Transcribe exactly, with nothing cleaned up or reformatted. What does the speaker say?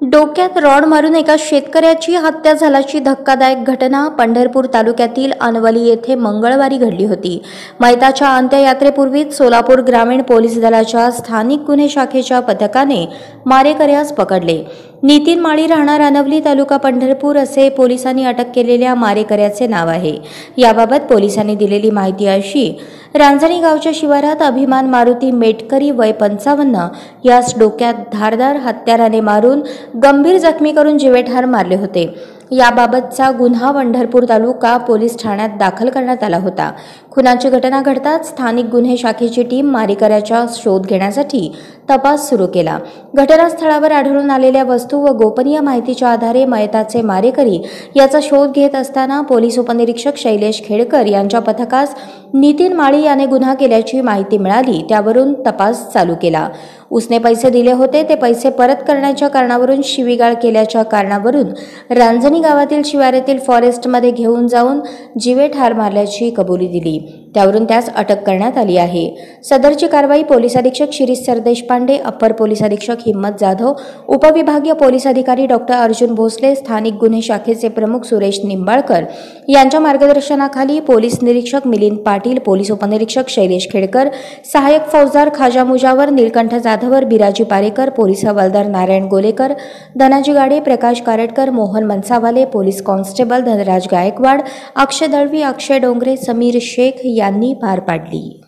डोक्यात रॉड मारून एका शेतकऱ्याची हत्या झाल्याची धक्कादायक घटना पंढरपूर तालुक्यातील अनवली येथे मंगळवारी घडली होती। मैताच्या अंत्ययात्रेपूर्वीच सोलापूर ग्रामीण पोलीस दलाच्या स्थानिक गुन्हे शाखेच्या पथकाने मारेकऱ्यास पकडले। नितीन माळी राहणार अनवली तालुका पंढरपूर असे पोलिसांनी अटक केलेल्या मारेकऱ्याचे नाव आहे। याबाबत पोलिसांनी दिलेली माहिती अशी, रांजणी गावच्या शिवारात अभिमान मारुती मेटकरी वय पंचावन्न यास डोक्यात धारदार हत्याराने मारून गंभीर जखमी करून जीवेठार मारले होते। याबाबतचा गुन्हा पंढरपूर तालुका पोलीस ठाण्यात दाखल करण्यात आला होता। खुनाची घटना घडताच स्थानिक गुन्हे शाखेची टीम मारेकऱ्याचा शोध घेण्यासाठी तपास सुरू केला। घटनास्थळावर आढळून आलेल्या वस्तू व गोपनीय माहितीच्या आधारे मयताचे मारेकरी याचा शोध घेत असताना पोलीस उपनिरीक्षक शैलेश खेडकर यांच्या पथकास नितीन माळी याने गुन्हा केल्याची माहिती मिळाली। त्यावरून तपास चालू केला। उसने पैसे दिले होते, ते पैसे परत करण्याच्या कारणावरून शिवीगाळ केल्याच्या कारणावरून रांजणी गावातील शिवारातील फॉरेस्टमध्ये घेऊन जाऊन जीवेठार मारल्याची कबुली दिली। त्यावरून त्यास अटक करण्यात आली आहे। सदरची कारवाई पोलीस अधीक्षक शिरीष सरदेशपांडे, अप्पर पोलीस अधीक्षक हिम्मत जाधव, उपविभागीय पोलीस अधिकारी डॉक्टर अर्जुन भोसले, स्थानिक गुन्हे शाखेचे प्रमुख सुरेश निंबाळकर यांच्या मार्गदर्शनाखाली पोलीस निरीक्षक मिलिंद पाटील, पोलीस उपनिरीक्षक शैलेश खेडकर, सहाय्यक फौजदार खाजा मुजावर, नीलकंठ जाधवर, बिराजी पारेकर, पोलीस हवालदार नारायण गोलेकर, धनाजी गाडे, प्रकाश कारटकर, मोहन मनसावाले, पोलीस कॉन्स्टेबल धनराज गायकवाड, अक्षय दळवी, अक्षय डोंगरे, समीर शेख यांनी पार पाडली।